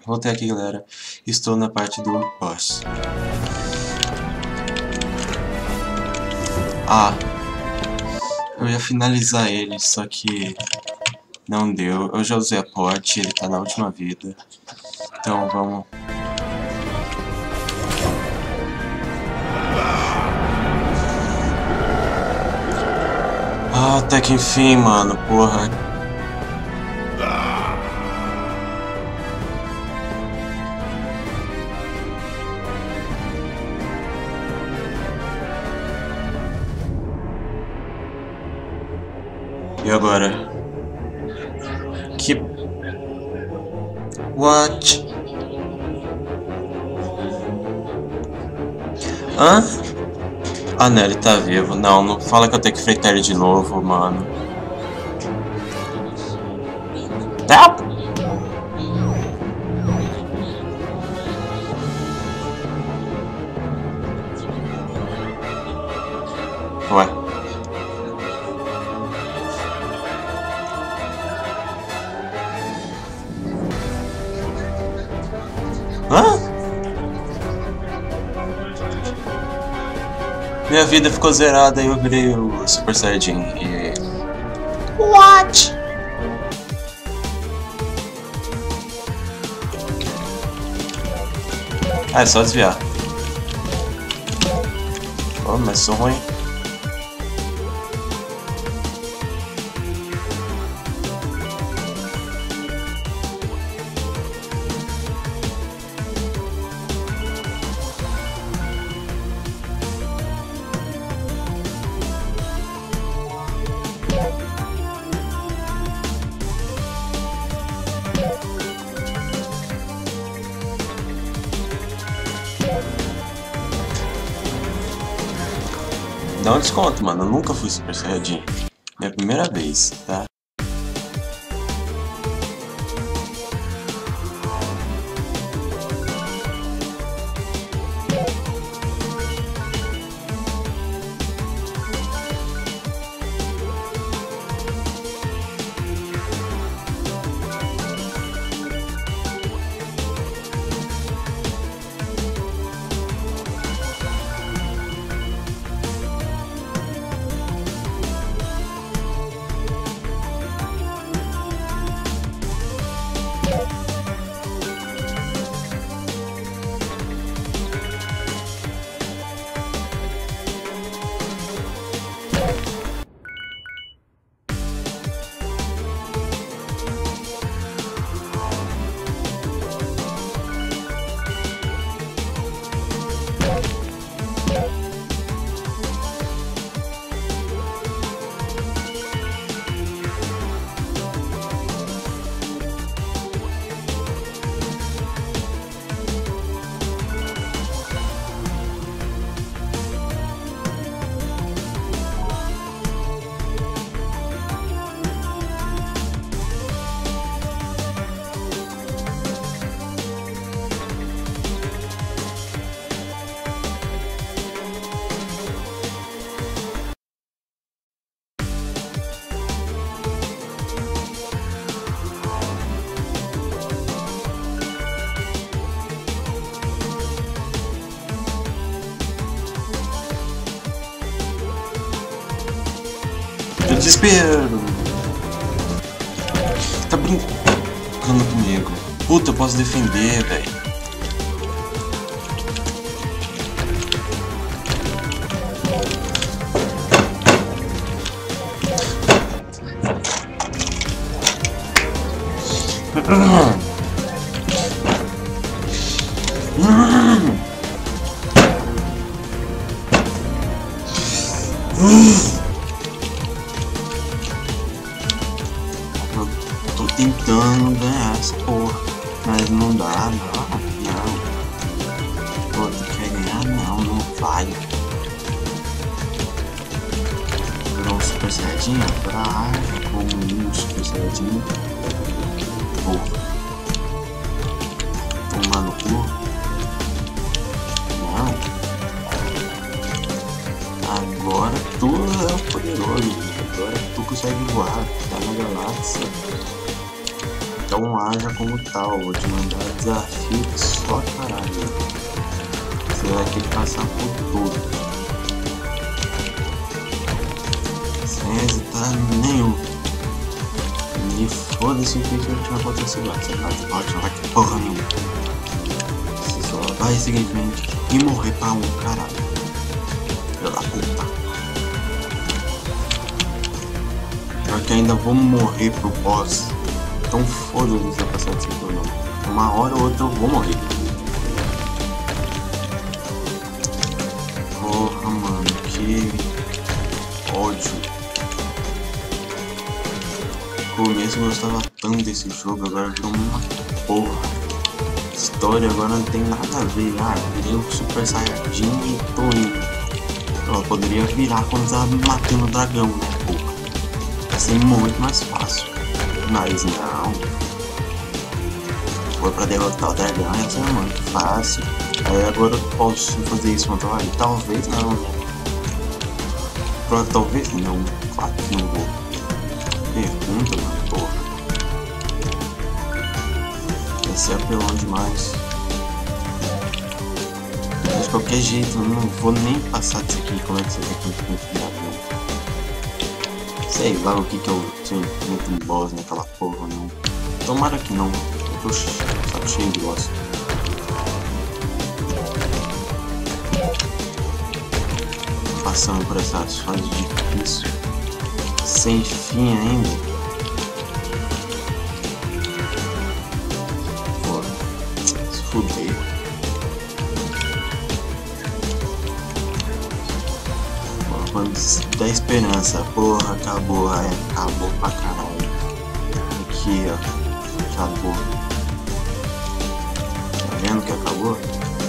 Voltei aqui, galera. Estou na parte do boss. Ah, eu ia finalizar ele, só que não deu. Eu já usei a pote, ele tá na última vida. Então vamos... Ah, até que enfim, mano, porra. E agora? Que... What? Hã? Ah, não, ele tá vivo. Não, não fala que eu tenho que enfrentar ele de novo, mano. Ah! Ué. Hã? Minha vida ficou zerada e eu virei o Super Saiyajin e... What? Ah, é só desviar. Oh, mas sou ruim. Dá um desconto, mano. Eu nunca fui Super Saiyajin. Minha primeira vez, tá? Desespero! Tá brincando comigo. Puta, eu posso defender, velho. Tô tentando ganhar essa porra, mas não dá, não. Pô, tu quer ganhar? Não vai. Virou um Super Saiyajin pra árvore, como um Super Saiyajin. Porra. Tomar no cu. Não. Agora tu é poderoso, agora tu consegue voar, tá na galáxia. Então haja como tal, vou te mandar desafio que só caralho. Você vai ter que passar por tudo. Sem hesitar nenhum. E foda-se o que tinha acontecido lá. Você vai ter porra nenhuma. Você só vai seguir em frente e morrer pra um caralho. Filho da puta. Pior que ainda vou morrer pro boss. Então foda-se se eu passar desse ou não. Uma hora ou outra eu vou morrer. Porra, mano, que ódio. No começo eu gostava tanto desse jogo, agora virou uma porra. História agora não tem nada a ver. Ah, virei um Super Saiyajin e tô indo. Eu poderia virar quando tava matando o dragão, né, porra. Vai ser muito mais fácil. Mas não. Foi pra derrotar o dragão, ia ser muito fácil. Aí agora eu posso fazer isso contra ele? Talvez não, né? Talvez não. Claro que não vou. Pergunta, mano, porra. Esse é apelão demais. Mas de qualquer jeito, eu não vou nem passar disso aqui. Como é que você vai conseguir? Sei lá o que eu tinha muito boss naquela porra, não. Tomara que não. Eu tô saco cheio de boss. Passando por essas fases difíceis. Sem fim ainda. Pô, se fuder. Pô, quando dá esperança, porra, acabou, aí acabou pra caralho. Aqui, ó, acabou. Tá vendo que acabou?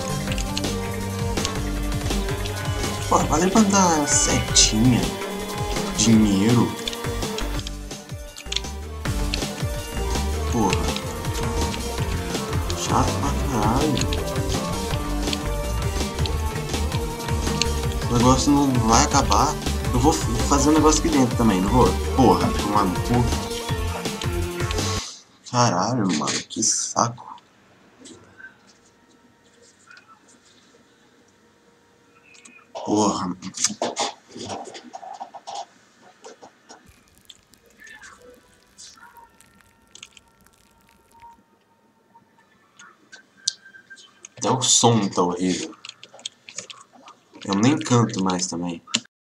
Pô, vai levantar setinha. Dinheiro. Porra. Chato pra caralho. O negócio não vai acabar. Eu vou fazer um negócio aqui dentro também, não vou? Porra, tomar no cu. Caralho, mano, que saco. Porra. Até o som tá horrível. Eu nem canto mais também.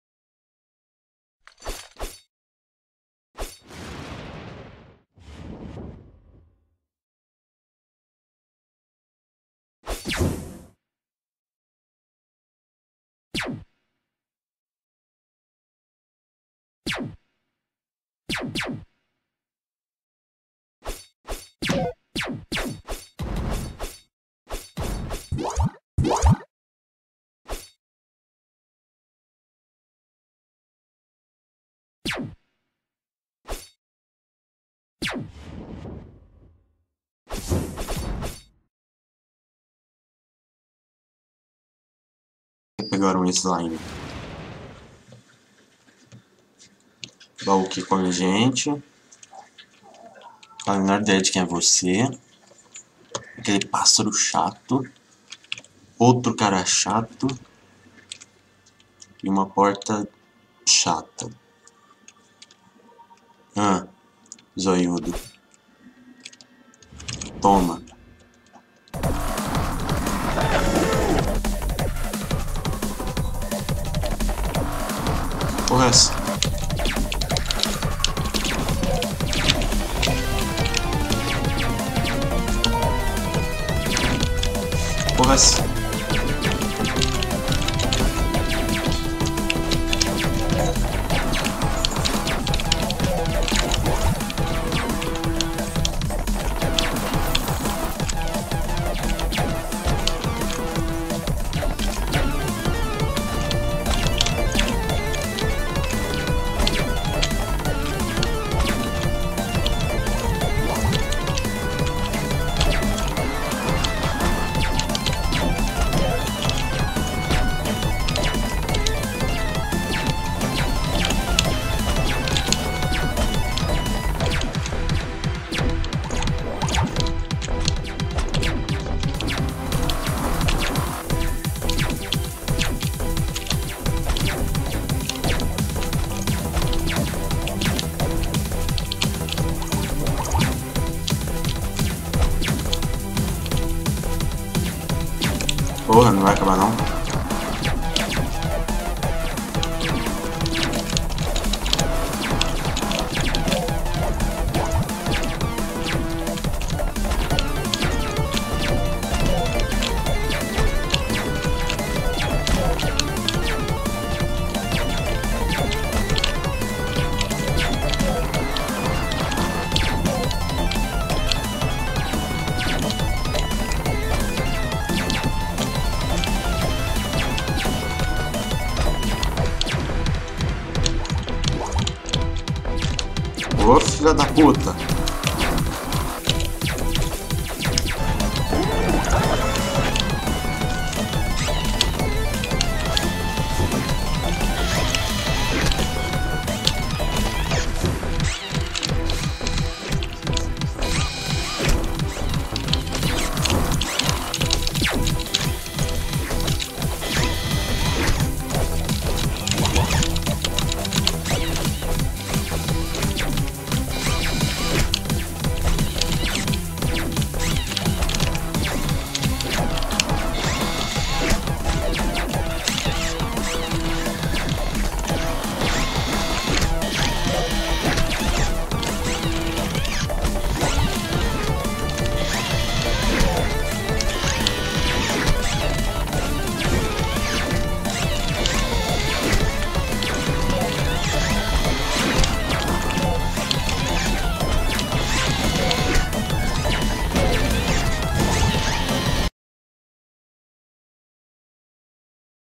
Pegaram um slime. Baú aqui com a gente. A menor ideia de quem é você. Aquele pássaro chato. Outro cara chato. E uma porta chata. Ah, zoiudo. Toma. Porra, essa. Porra, essa. Porra, não vai acabar não. Ô filha da puta!